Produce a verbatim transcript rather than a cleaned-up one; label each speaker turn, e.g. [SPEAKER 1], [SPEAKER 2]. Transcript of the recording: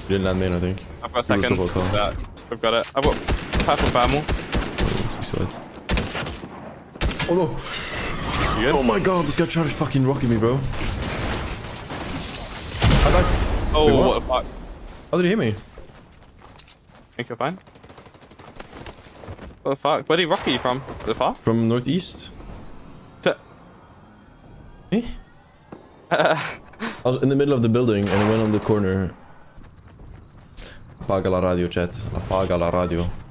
[SPEAKER 1] You didn't land main, I think.
[SPEAKER 2] I've got a second. That. I've got it. I've got half a thermal.
[SPEAKER 1] Oh no! Oh my god, this guy tried to fucking rocket me, bro. I died.
[SPEAKER 2] Oh,
[SPEAKER 1] Wait, what?
[SPEAKER 2] what the fuck?
[SPEAKER 1] How did he hit me?
[SPEAKER 2] Think you're fine? What the fuck? Where did he rocket you from? The far?
[SPEAKER 1] From northeast.
[SPEAKER 2] To
[SPEAKER 1] Eh? I was in the middle of the building and I went on the corner. Apaga la radio, chat. Apaga la radio.